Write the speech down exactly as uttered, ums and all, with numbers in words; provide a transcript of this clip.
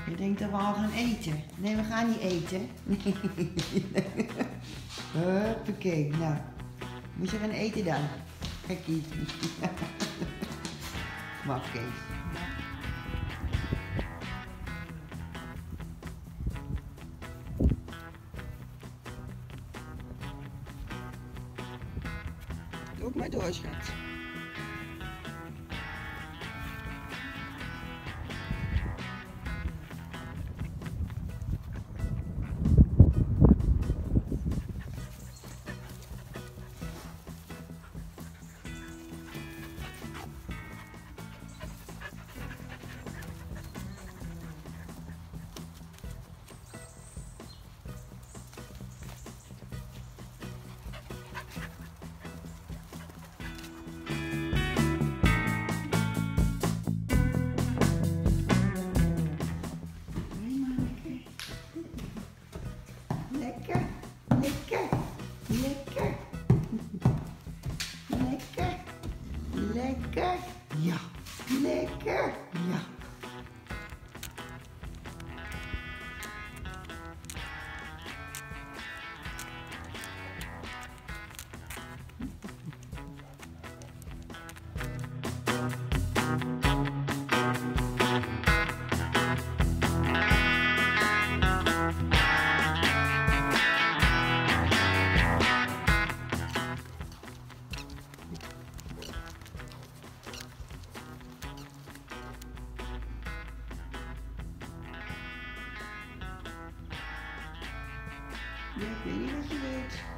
Je denkt dat we al gaan eten. Nee, we gaan niet eten. Hoppakee, nou. Moet je gaan eten dan? Gekkie. Mafkees. Doe ook maar door, schat. Lekker, lekker, lekker, lekker, lekker, ja, lekker, ja. Ja, ik weet niet wat je weet.